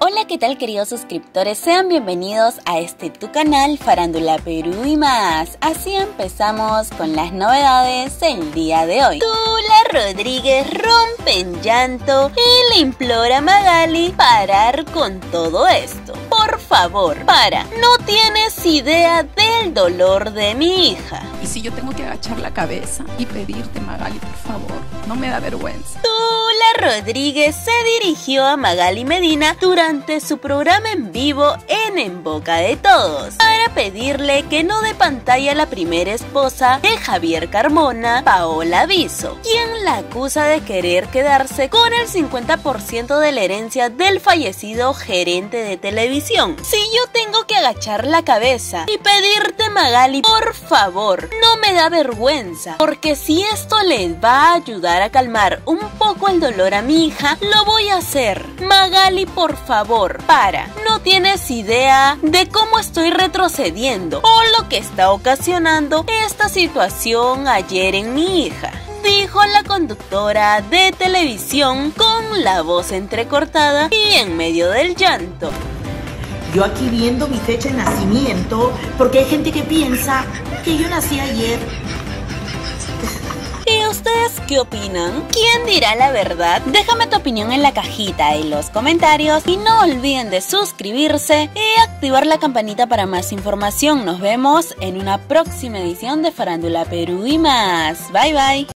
Hola, ¿qué tal, queridos suscriptores? Sean bienvenidos a tu canal Farándula Perú y más. Así empezamos con las novedades el día de hoy. Tula Rodríguez rompe en llanto y le implora a Magali parar con todo esto. Por favor, para. No tienes idea del dolor de mi hija. Y si yo tengo que agachar la cabeza y pedirte, Magali, por favor, no me da vergüenza. Tula Rodríguez se dirigió a Magali Medina durante su programa en vivo En Boca de Todos para pedirle que no dé pantalla a la primera esposa de Javier Carmona, Paola Viso, quien la acusa de querer quedarse con el 50% de la herencia del fallecido gerente de televisión. Si yo tengo que agachar la cabeza y pedirte, Magali, por favor, no me da vergüenza, porque si esto les va a ayudar a calmar un poco el dolor a mi hija, lo voy a hacer. Magali, por favor, para. No tienes idea de cómo estoy retrocediendo o lo que está ocasionando esta situación ayer en mi hija, dijo la conductora de televisión con la voz entrecortada y en medio del llanto. Yo aquí viendo mi fecha de nacimiento, porque hay gente que piensa que yo nací ayer. ¿Y ustedes qué opinan? ¿Quién dirá la verdad? Déjame tu opinión en la cajita en los comentarios y no olviden de suscribirse y activar la campanita para más información. Nos vemos en una próxima edición de Farándula Perú y más. Bye bye.